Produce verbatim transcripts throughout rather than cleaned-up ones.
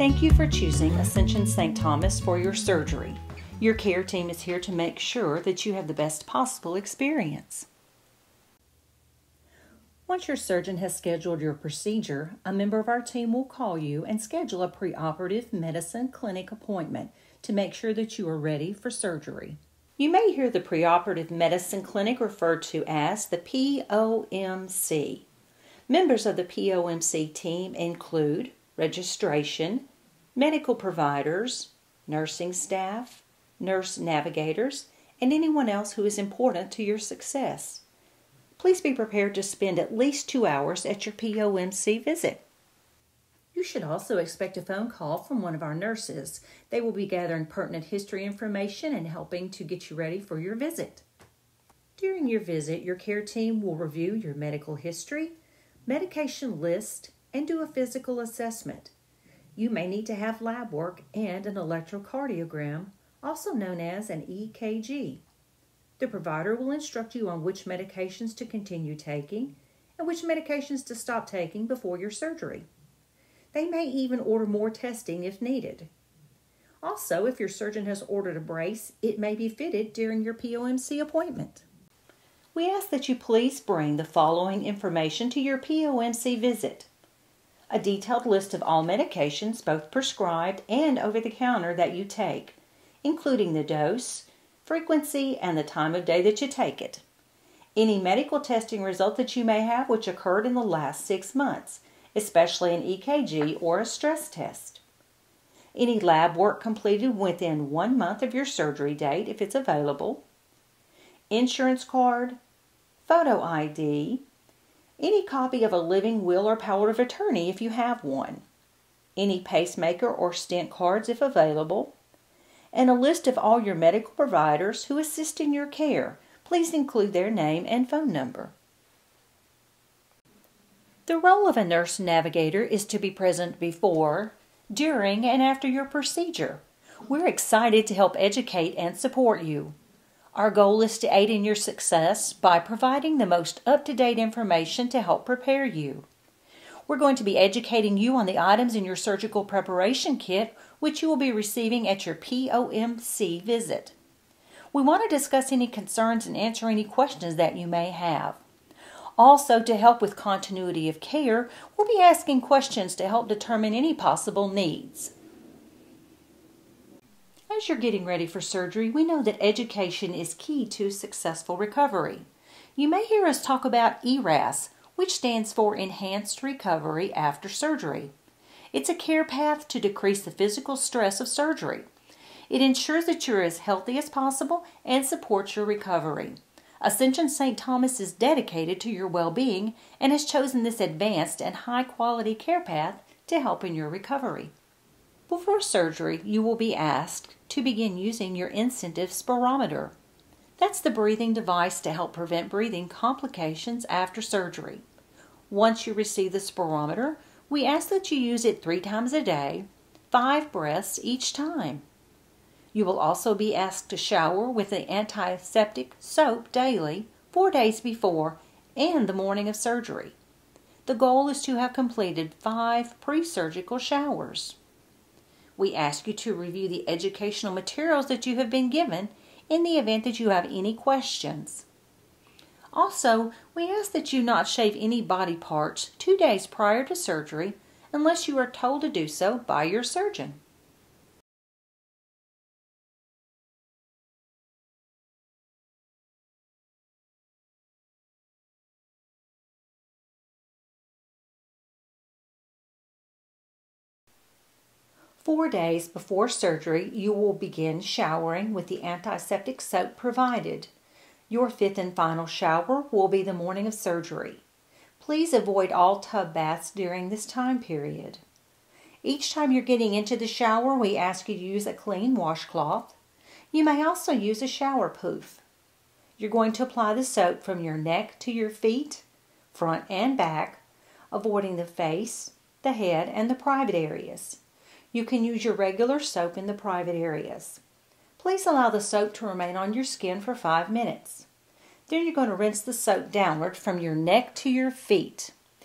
Thank you for choosing Ascension Saint Thomas for your surgery. Your care team is here to make sure that you have the best possible experience. Once your surgeon has scheduled your procedure, a member of our team will call you and schedule a preoperative medicine clinic appointment to make sure that you are ready for surgery. You may hear the preoperative medicine clinic referred to as the P O M C. Members of the P O M C team include registration, medical providers, nursing staff, nurse navigators, and anyone else who is important to your success. Please be prepared to spend at least two hours at your P O M C visit. You should also expect a phone call from one of our nurses. They will be gathering pertinent history information and helping to get you ready for your visit. During your visit, your care team will review your medical history, medication list, and do a physical assessment. You may need to have lab work and an electrocardiogram, also known as an E K G. The provider will instruct you on which medications to continue taking and which medications to stop taking before your surgery. They may even order more testing if needed. Also, if your surgeon has ordered a brace, it may be fitted during your P O M C appointment. We ask that you please bring the following information to your P O M C visit: a detailed list of all medications, both prescribed and over-the-counter, that you take, including the dose, frequency, and the time of day that you take it. Any medical testing result that you may have which occurred in the last six months, especially an E K G or a stress test. Any lab work completed within one month of your surgery date if it's available. Insurance card, photo I D, any copy of a living will or power of attorney if you have one, any pacemaker or stent cards if available, and a list of all your medical providers who assist in your care. Please include their name and phone number. The role of a nurse navigator is to be present before, during, and after your procedure. We're excited to help educate and support you. Our goal is to aid in your success by providing the most up-to-date information to help prepare you. We're going to be educating you on the items in your surgical preparation kit, which you will be receiving at your P O M C visit. We want to discuss any concerns and answer any questions that you may have. Also, to help with continuity of care, we'll be asking questions to help determine any possible needs. As you're getting ready for surgery, we know that education is key to successful recovery. You may hear us talk about E R A S, which stands for Enhanced Recovery After Surgery. It's a care path to decrease the physical stress of surgery. It ensures that you're as healthy as possible and supports your recovery. Ascension Saint Thomas is dedicated to your well-being and has chosen this advanced and high-quality care path to help in your recovery. Before surgery, you will be asked to begin using your incentive spirometer. That's the breathing device to help prevent breathing complications after surgery. Once you receive the spirometer, we ask that you use it three times a day, five breaths each time. You will also be asked to shower with the antiseptic soap daily, four days before and the morning of surgery. The goal is to have completed five pre-surgical showers. We ask you to review the educational materials that you have been given in the event that you have any questions. Also, we ask that you not shave any body parts two days prior to surgery unless you are told to do so by your surgeon. Four days before surgery, you will begin showering with the antiseptic soap provided. Your fifth and final shower will be the morning of surgery. Please avoid all tub baths during this time period. Each time you're getting into the shower, we ask you to use a clean washcloth. You may also use a shower poof. You're going to apply the soap from your neck to your feet, front and back, avoiding the face, the head, and the private areas. You can use your regular soap in the private areas. Please allow the soap to remain on your skin for five minutes. Then you're going to rinse the soap downward from your neck to your feet.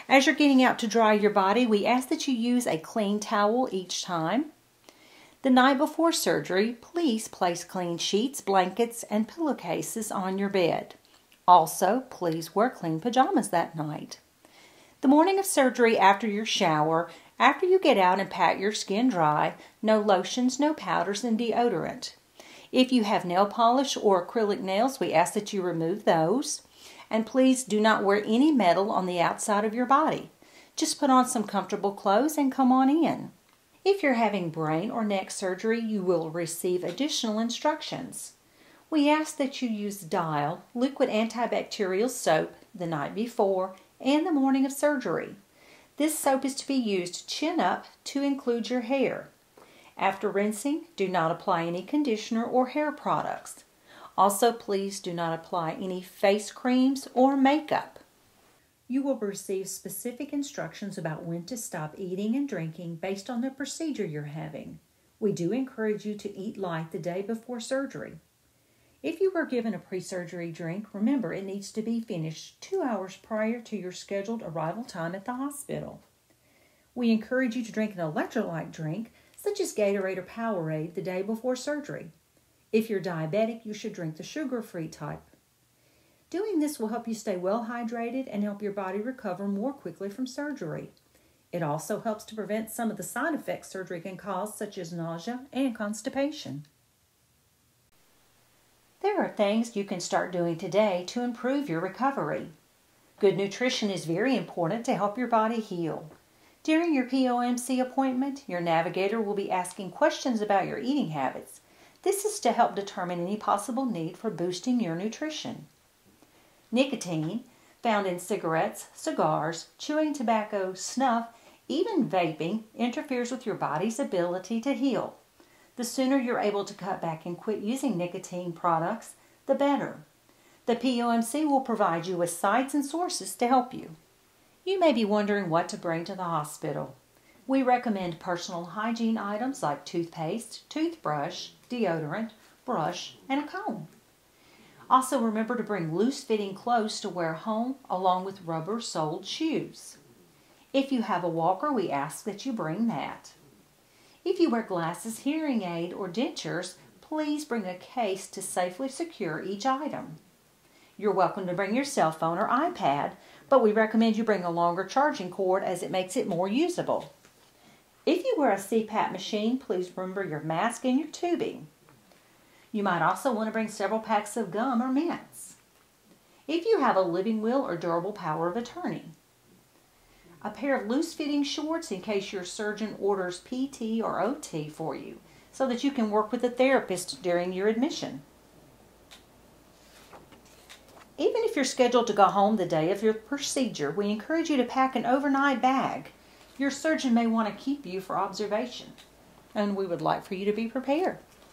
As you're getting out to dry your body, we ask that you use a clean towel each time. The night before surgery, please place clean sheets, blankets, and pillowcases on your bed. Also, please wear clean pajamas that night. The morning of surgery, after your shower, after you get out and pat your skin dry, no lotions, no powders, and deodorant. If you have nail polish or acrylic nails, we ask that you remove those. And please do not wear any metal on the outside of your body. Just put on some comfortable clothes and come on in. If you're having brain or neck surgery, you will receive additional instructions. We ask that you use Dial liquid antibacterial soap the night before and the morning of surgery. This soap is to be used chin up to include your hair. After rinsing, do not apply any conditioner or hair products. Also, please do not apply any face creams or makeup. You will receive specific instructions about when to stop eating and drinking based on the procedure you're having. We do encourage you to eat light the day before surgery. If you were given a pre-surgery drink, remember it needs to be finished two hours prior to your scheduled arrival time at the hospital. We encourage you to drink an electrolyte drink, such as Gatorade or Powerade, the day before surgery. If you're diabetic, you should drink the sugar-free type. Doing this will help you stay well hydrated and help your body recover more quickly from surgery. It also helps to prevent some of the side effects surgery can cause, such as nausea and constipation. There are things you can start doing today to improve your recovery. Good nutrition is very important to help your body heal. During your P O M C appointment, your navigator will be asking questions about your eating habits. This is to help determine any possible need for boosting your nutrition. Nicotine, found in cigarettes, cigars, chewing tobacco, snuff, even vaping, interferes with your body's ability to heal. The sooner you're able to cut back and quit using nicotine products, the better. The P O M C will provide you with sites and sources to help you. You may be wondering what to bring to the hospital. We recommend personal hygiene items like toothpaste, toothbrush, deodorant, brush, and a comb. Also, remember to bring loose-fitting clothes to wear home, along with rubber-soled shoes. If you have a walker, we ask that you bring that. If you wear glasses, hearing aid, or dentures, please bring a case to safely secure each item. You're welcome to bring your cell phone or iPad, but we recommend you bring a longer charging cord as it makes it more usable. If you wear a C PAP machine, please remember your mask and your tubing. You might also want to bring several packs of gum or mints. If you have a living will or durable power of attorney. A pair of loose-fitting shorts in case your surgeon orders P T or O T for you, so that you can work with a therapist during your admission. Even if you're scheduled to go home the day of your procedure, we encourage you to pack an overnight bag. Your surgeon may want to keep you for observation, and we would like for you to be prepared.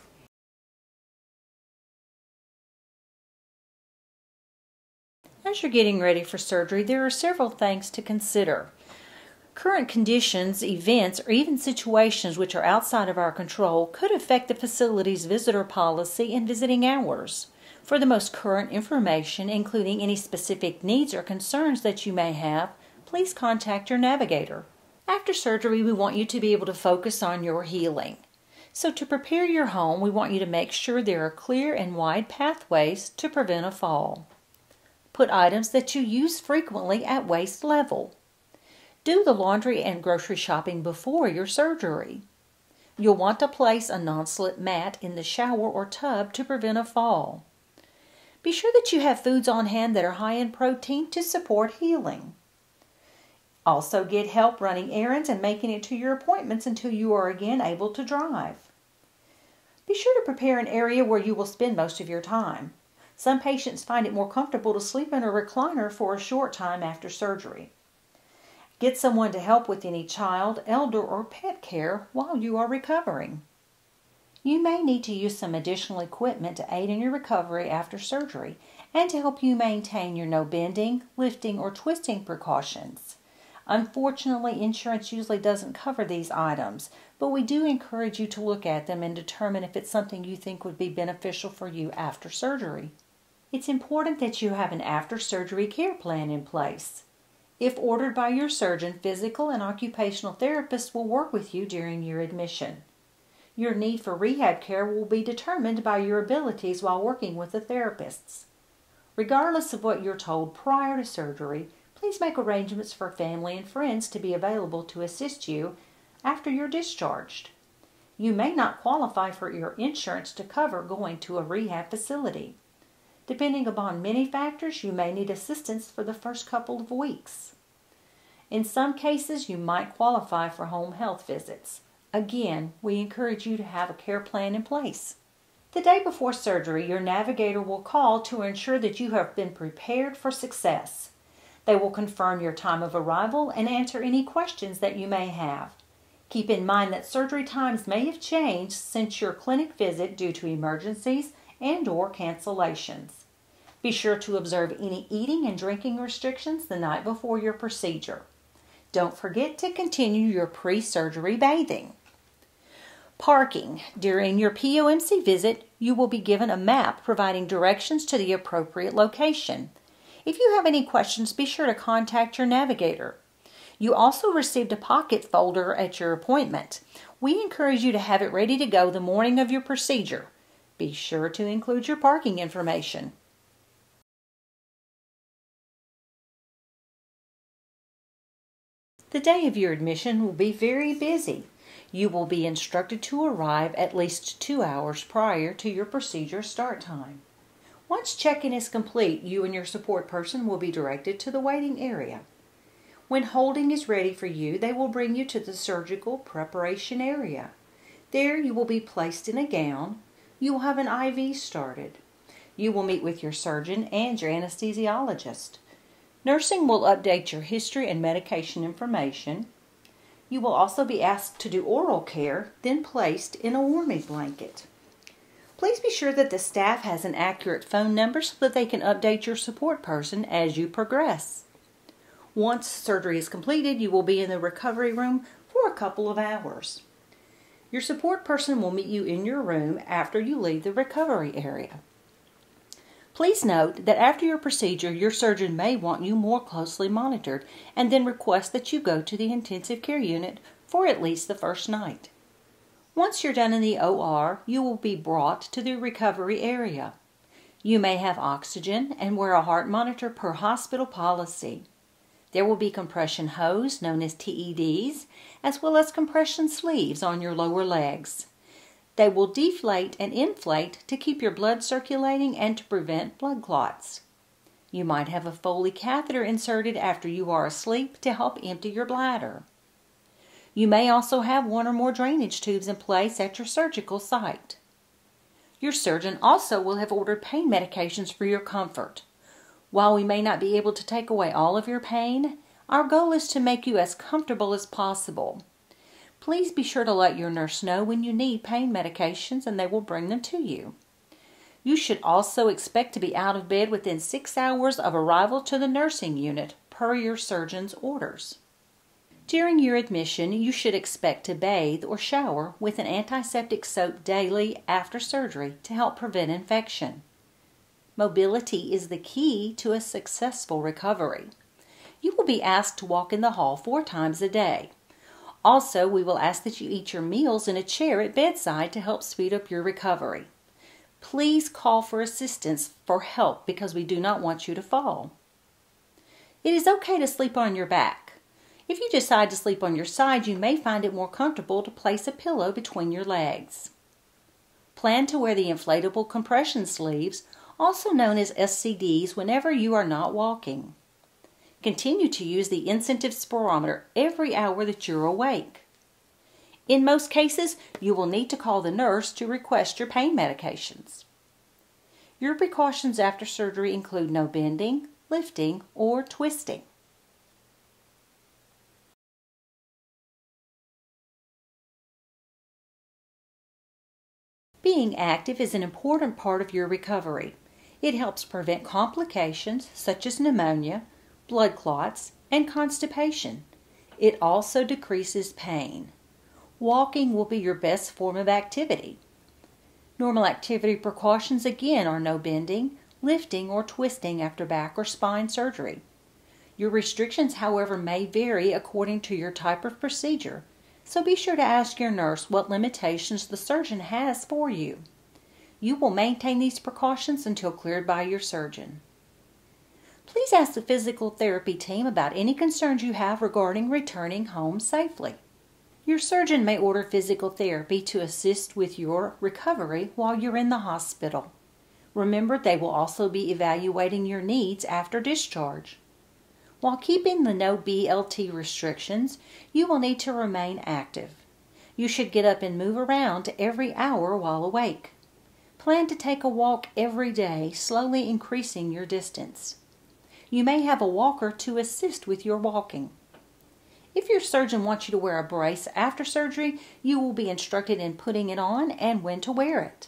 As you're getting ready for surgery, there are several things to consider. Current conditions, events, or even situations which are outside of our control could affect the facility's visitor policy and visiting hours. For the most current information, including any specific needs or concerns that you may have, please contact your navigator. After surgery, we want you to be able to focus on your healing. So to prepare your home, we want you to make sure there are clear and wide pathways to prevent a fall. Put items that you use frequently at waist level. Do the laundry and grocery shopping before your surgery. You'll want to place a non-slip mat in the shower or tub to prevent a fall. Be sure that you have foods on hand that are high in protein to support healing. Also get help running errands and making it to your appointments until you are again able to drive. Be sure to prepare an area where you will spend most of your time. Some patients find it more comfortable to sleep in a recliner for a short time after surgery. Get someone to help with any child, elder, or pet care while you are recovering. You may need to use some additional equipment to aid in your recovery after surgery and to help you maintain your no bending, lifting, or twisting precautions. Unfortunately, insurance usually doesn't cover these items, but we do encourage you to look at them and determine if it's something you think would be beneficial for you after surgery. It's important that you have an after-surgery care plan in place. If ordered by your surgeon, physical and occupational therapists will work with you during your admission. Your need for rehab care will be determined by your abilities while working with the therapists. Regardless of what you're told prior to surgery, please make arrangements for family and friends to be available to assist you after you're discharged. You may not qualify for your insurance to cover going to a rehab facility. Depending upon many factors, you may need assistance for the first couple of weeks. In some cases, you might qualify for home health visits. Again, we encourage you to have a care plan in place. The day before surgery, your navigator will call to ensure that you have been prepared for success. They will confirm your time of arrival and answer any questions that you may have. Keep in mind that surgery times may have changed since your clinic visit due to emergencies and or cancellations. Be sure to observe any eating and drinking restrictions the night before your procedure. Don't forget to continue your pre-surgery bathing. Parking. During your P O M C visit, you will be given a map providing directions to the appropriate location. If you have any questions, be sure to contact your navigator. You also received a pocket folder at your appointment. We encourage you to have it ready to go the morning of your procedure. Be sure to include your parking information. The day of your admission will be very busy. You will be instructed to arrive at least two hours prior to your procedure start time. Once check-in is complete, you and your support person will be directed to the waiting area. When holding is ready for you, they will bring you to the surgical preparation area. There you will be placed in a gown. You will have an I V started. You will meet with your surgeon and your anesthesiologist. Nursing will update your history and medication information. You will also be asked to do oral care, then placed in a warming blanket. Please be sure that the staff has an accurate phone number so that they can update your support person as you progress. Once surgery is completed, you will be in the recovery room for a couple of hours. Your support person will meet you in your room after you leave the recovery area. Please note that after your procedure, your surgeon may want you more closely monitored and then request that you go to the intensive care unit for at least the first night. Once you're done in the O R, you will be brought to the recovery area. You may have oxygen and wear a heart monitor per hospital policy. There will be compression hose, known as T E Ds, as well as compression sleeves on your lower legs. They will deflate and inflate to keep your blood circulating and to prevent blood clots. You might have a Foley catheter inserted after you are asleep to help empty your bladder. You may also have one or more drainage tubes in place at your surgical site. Your surgeon also will have ordered pain medications for your comfort. While we may not be able to take away all of your pain, our goal is to make you as comfortable as possible. Please be sure to let your nurse know when you need pain medications and they will bring them to you. You should also expect to be out of bed within six hours of arrival to the nursing unit per your surgeon's orders. During your admission, you should expect to bathe or shower with an antiseptic soap daily after surgery to help prevent infection. Mobility is the key to a successful recovery. You will be asked to walk in the hall four times a day. Also, we will ask that you eat your meals in a chair at bedside to help speed up your recovery. Please call for assistance for help because we do not want you to fall. It is okay to sleep on your back. If you decide to sleep on your side, you may find it more comfortable to place a pillow between your legs. Plan to wear the inflatable compression sleeves, also known as S C Ds, whenever you are not walking. Continue to use the incentive spirometer every hour that you're awake. In most cases, you will need to call the nurse to request your pain medications. Your precautions after surgery include no bending, lifting, or twisting. Being active is an important part of your recovery. It helps prevent complications such as pneumonia, blood clots, and constipation. It also decreases pain. Walking will be your best form of activity. Normal activity precautions again are no bending, lifting, or twisting after back or spine surgery. Your restrictions, however, may vary according to your type of procedure, so be sure to ask your nurse what limitations the surgeon has for you. You will maintain these precautions until cleared by your surgeon. Please ask the physical therapy team about any concerns you have regarding returning home safely. Your surgeon may order physical therapy to assist with your recovery while you're in the hospital. Remember, they will also be evaluating your needs after discharge. While keeping the no B L T restrictions, you will need to remain active. You should get up and move around every hour while awake. Plan to take a walk every day, slowly increasing your distance. You may have a walker to assist with your walking. If your surgeon wants you to wear a brace after surgery, you will be instructed in putting it on and when to wear it.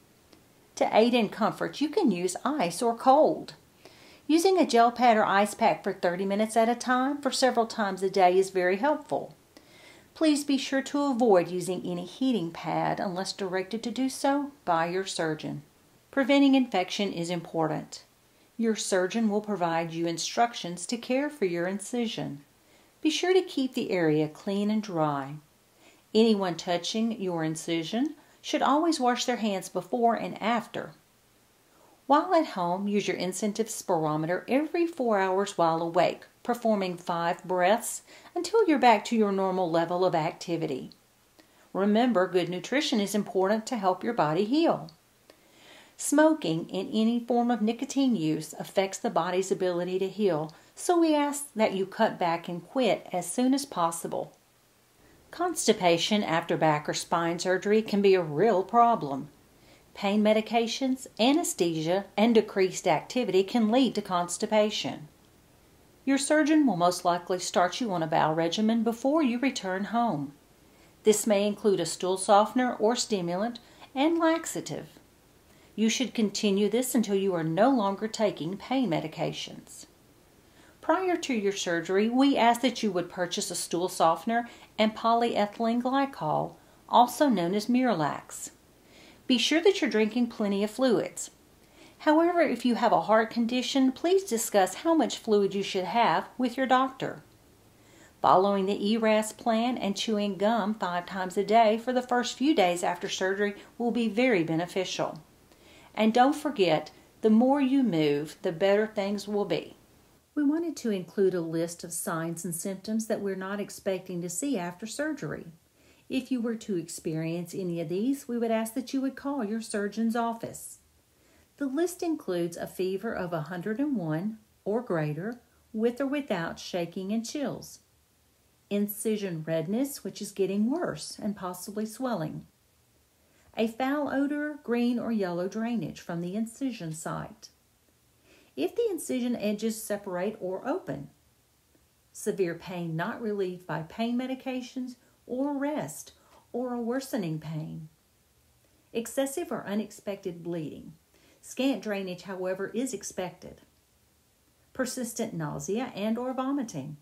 To aid in comfort, you can use ice or cold. Using a gel pad or ice pack for thirty minutes at a time for several times a day is very helpful. Please be sure to avoid using any heating pad unless directed to do so by your surgeon. Preventing infection is important. Your surgeon will provide you instructions to care for your incision. Be sure to keep the area clean and dry. Anyone touching your incision should always wash their hands before and after. While at home, use your incentive spirometer every four hours while awake, performing five breaths until you're back to your normal level of activity. Remember, good nutrition is important to help your body heal. Smoking and any form of nicotine use affects the body's ability to heal, so we ask that you cut back and quit as soon as possible. Constipation after back or spine surgery can be a real problem. Pain medications, anesthesia, and decreased activity can lead to constipation. Your surgeon will most likely start you on a bowel regimen before you return home. This may include a stool softener or stimulant and laxative. You should continue this until you are no longer taking pain medications. Prior to your surgery, we ask that you would purchase a stool softener and polyethylene glycol, also known as Miralax. Be sure that you're drinking plenty of fluids. However, if you have a heart condition, please discuss how much fluid you should have with your doctor. Following the E R A S plan and chewing gum five times a day for the first few days after surgery will be very beneficial. And don't forget, the more you move, the better things will be. We wanted to include a list of signs and symptoms that we're not expecting to see after surgery. If you were to experience any of these, we would ask that you would call your surgeon's office. The list includes a fever of one hundred one or greater, with or without shaking and chills. Incision redness, which is getting worse and possibly swelling. A foul odor, green or yellow drainage from the incision site. If the incision edges separate or open. Severe pain not relieved by pain medications or rest, or a worsening pain. Excessive or unexpected bleeding. Scant drainage, however, is expected. Persistent nausea and or vomiting.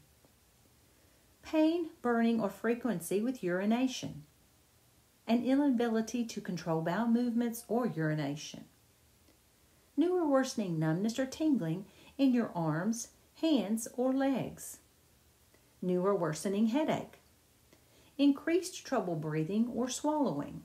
Pain, burning, or frequency with urination. An inability to control bowel movements or urination. New or worsening numbness or tingling in your arms, hands, or legs. New or worsening headache. Increased trouble breathing or swallowing.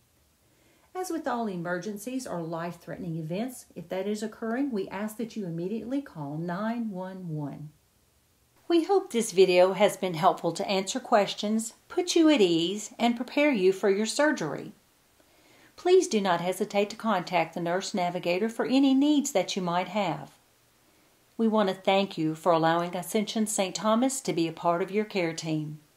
As with all emergencies or life-threatening events, if that is occurring, we ask that you immediately call nine one one. We hope this video has been helpful to answer questions, put you at ease, and prepare you for your surgery. Please do not hesitate to contact the nurse navigator for any needs that you might have. We want to thank you for allowing Ascension Saint Thomas to be a part of your care team.